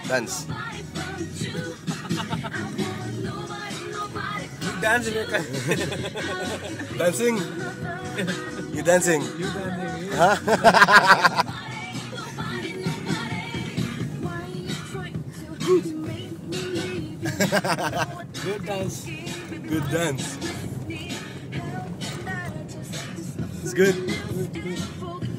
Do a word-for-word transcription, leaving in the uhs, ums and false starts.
Dance. You dance in your car. Dancing. You dancing. You dancing. Huh? Good dance. Good dance. It's good. Good, good.